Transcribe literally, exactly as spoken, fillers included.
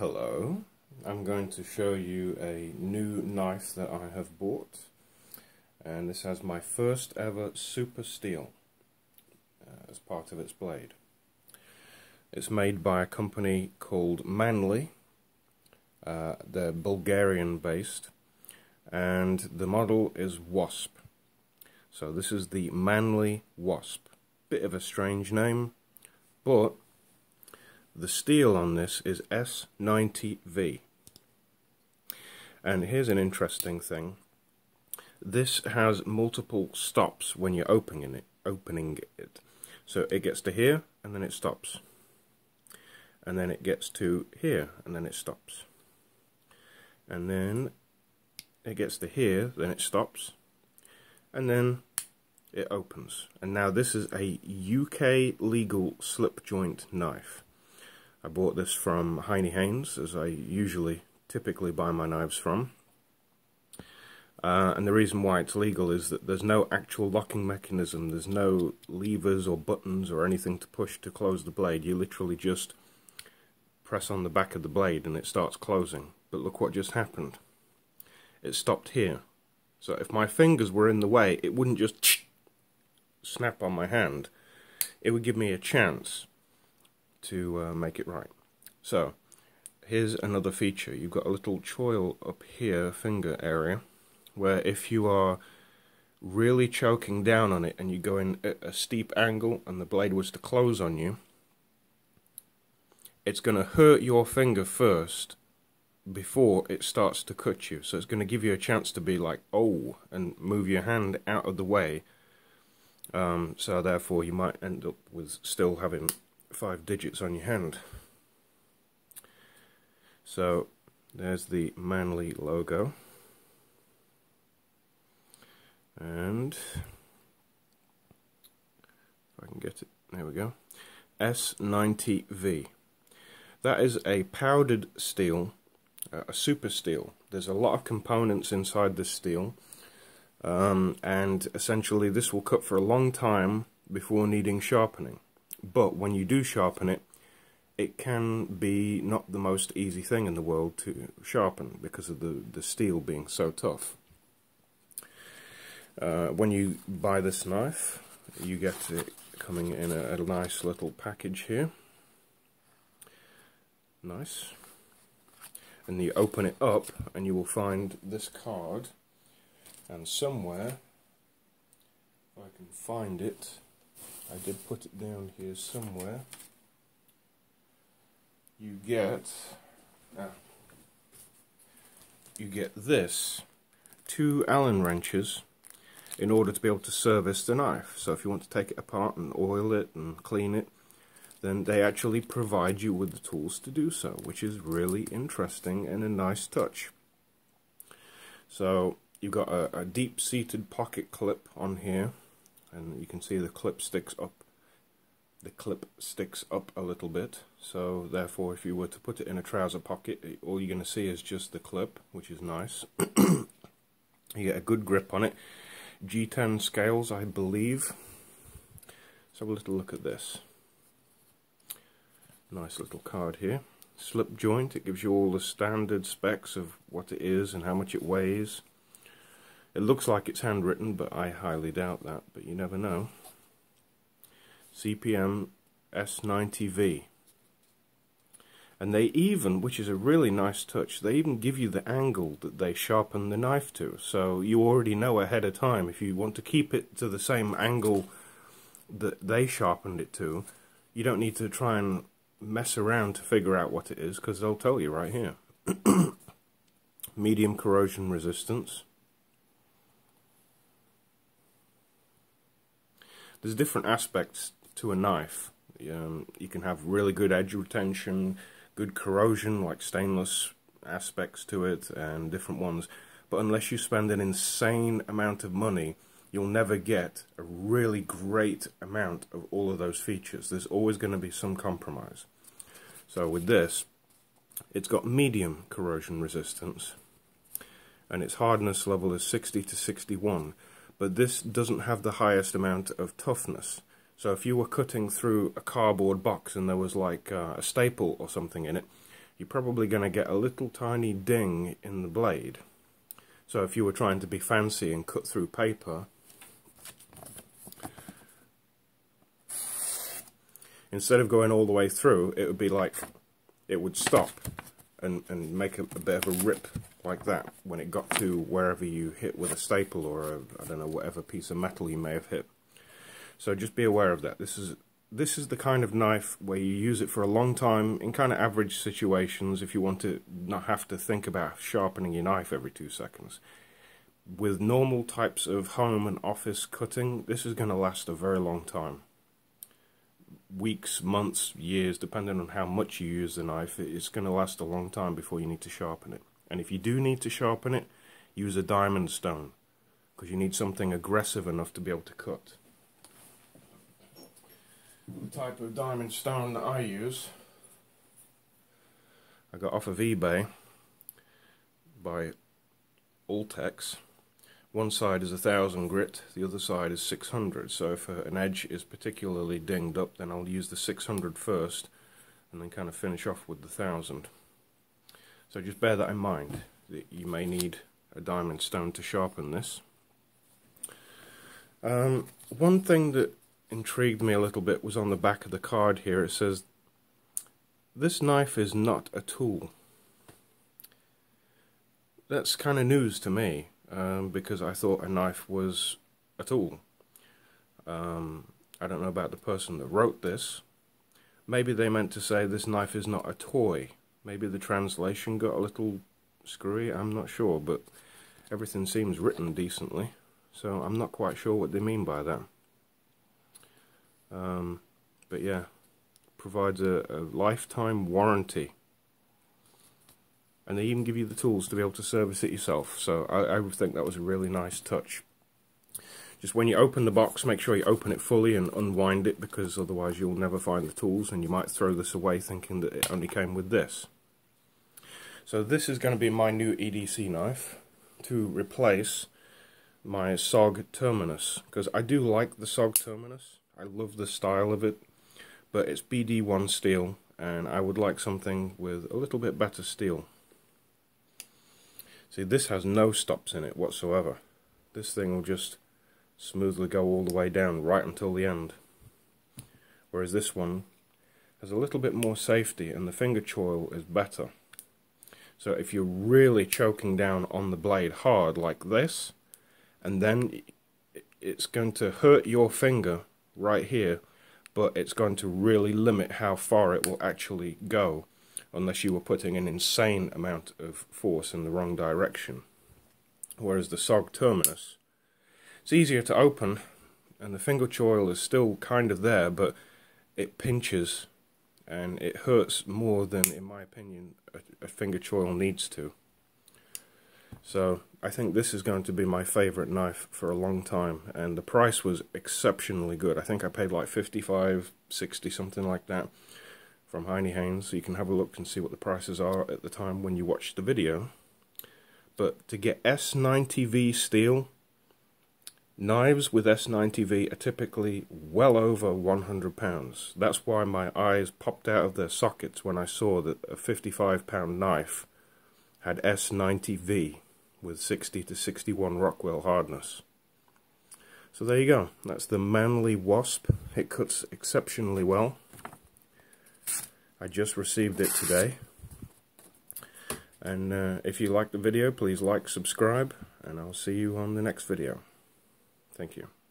Hello, I'm going to show you a new knife that I have bought, and this has my first ever Supersteel uh, as part of its blade. It's made by a company called Manly. Uh, they're Bulgarian based, and the model is Wasp. So this is the Manly Wasp. Bit of a strange name, but the steel on this is S ninety V. And here's an interesting thing. This has multiple stops when you're opening it. Opening it. So it gets to here, and then it stops. And then it gets to here, and then it stops. And then it gets to here, then it stops. And then it opens. And now this is a U K legal slip joint knife. I bought this from Heine Haynes, as I usually, typically buy my knives from. Uh, and the reason why it's legal is that there's no actual locking mechanism. There's no levers or buttons or anything to push to close the blade. You literally just press on the back of the blade and it starts closing. But look what just happened. It stopped here. So if my fingers were in the way, it wouldn't just snap on my hand. It would give me a chance to uh, make it right. So here's another feature. You've got a little choil up here, finger area, where if you are really choking down on it and you go in at a steep angle and the blade was to close on you, it's going to hurt your finger first before it starts to cut you. So it's going to give you a chance to be like, oh, and move your hand out of the way. Um, so therefore you might end up with still having five digits on your hand. So there's the Manly logo, and if I can get it, there we go, S ninety V. That is a powdered steel, uh, a super steel. There's a lot of components inside this steel, um, and essentially this will cut for a long time before needing sharpening. But when you do sharpen it, it can be not the most easy thing in the world to sharpen because of the, the steel being so tough. Uh, when you buy this knife, you get it coming in a, a nice little package here. Nice. And you open it up and you will find this card, and somewhere, if I can find it, I did put it down here somewhere. You get, ah, you get this, two Allen wrenches in order to be able to service the knife. So if you want to take it apart and oil it and clean it, then they actually provide you with the tools to do so, which is really interesting and a nice touch. So you've got a, a deep-seated pocket clip on here, and you can see the clip sticks up. The clip sticks up a little bit, so therefore if you were to put it in a trouser pocket, all you're going to see is just the clip, which is nice. You get a good grip on it. G ten scales, I believe. Let's have a little look at this. Nice little card here. Slip joint, it gives you all the standard specs of what it is and how much it weighs. It looks like it's handwritten, but I highly doubt that, but you never know. C P M S ninety V. And they even, which is a really nice touch, they even give you the angle that they sharpen the knife to. So you already know ahead of time, if you want to keep it to the same angle that they sharpened it to, you don't need to try and mess around to figure out what it is, because they'll tell you right here. Medium corrosion resistance. There's different aspects to a knife. Um, you can have really good edge retention, good corrosion, like stainless aspects to it, and different ones. But unless you spend an insane amount of money, you'll never get a really great amount of all of those features. There's always going to be some compromise. So with this, it's got medium corrosion resistance, and its hardness level is sixty to sixty-one. But this doesn't have the highest amount of toughness. So if you were cutting through a cardboard box and there was like uh, a staple or something in it, you're probably going to get a little tiny ding in the blade. So if you were trying to be fancy and cut through paper, instead of going all the way through, it would be like, it would stop and, and make a, a bit of a rip like that when it got to wherever you hit with a staple or a, I don't know, whatever piece of metal you may have hit. So just be aware of that. This is this is the kind of knife where you use it for a long time in kind of average situations if you want to not have to think about sharpening your knife every two seconds. With normal types of home and office cutting, this is going to last a very long time. Weeks, months, years, depending on how much you use the knife, it's going to last a long time before you need to sharpen it. And if you do need to sharpen it, use a diamond stone, because you need something aggressive enough to be able to cut. The type of diamond stone that I use, I got off of eBay by Ultex. One side is a thousand grit, the other side is six hundred. So if an edge is particularly dinged up, then I'll use the six hundred first, and then kind of finish off with the thousand. So just bear that in mind, that you may need a diamond stone to sharpen this. Um, one thing that intrigued me a little bit was on the back of the card here. It says, "This knife is not a tool." That's kind of news to me, um, because I thought a knife was a tool. Um, I don't know about the person that wrote this. Maybe they meant to say this knife is not a toy. Maybe the translation got a little screwy, I'm not sure, but everything seems written decently, so I'm not quite sure what they mean by that. Um, but yeah, provides a, a lifetime warranty, and they even give you the tools to be able to service it yourself, so I, I would think that was a really nice touch. Just when you open the box, make sure you open it fully and unwind it, because otherwise you'll never find the tools and you might throw this away thinking that it only came with this. So this is going to be my new E D C knife to replace my S O G Terminus, because I do like the S O G Terminus. I love the style of it, but it's B D one steel, and I would like something with a little bit better steel. See, this has no stops in it whatsoever. This thing will just smoothly go all the way down right until the end, whereas this one has a little bit more safety and the finger choil is better. So if you're really choking down on the blade hard like this, and then it's going to hurt your finger right here, but it's going to really limit how far it will actually go unless you were putting an insane amount of force in the wrong direction. Whereas the S O G Terminus, it's easier to open, and the finger choil is still kind of there, but it pinches and it hurts more than, in my opinion, a, a finger choil needs to. So I think this is going to be my favourite knife for a long time, and the price was exceptionally good. I think I paid like fifty-five, sixty, something like that, from Heine Haynes, so you can have a look and see what the prices are at the time when you watch the video. But to get S ninety V steel, knives with S ninety V are typically well over one hundred pounds. That's why my eyes popped out of their sockets when I saw that a fifty-five pound knife had S ninety V with sixty to sixty-one Rockwell hardness. So there you go. That's the Manly Wasp. It cuts exceptionally well. I just received it today. And uh, if you like the video, please like, subscribe, and I'll see you on the next video. Thank you.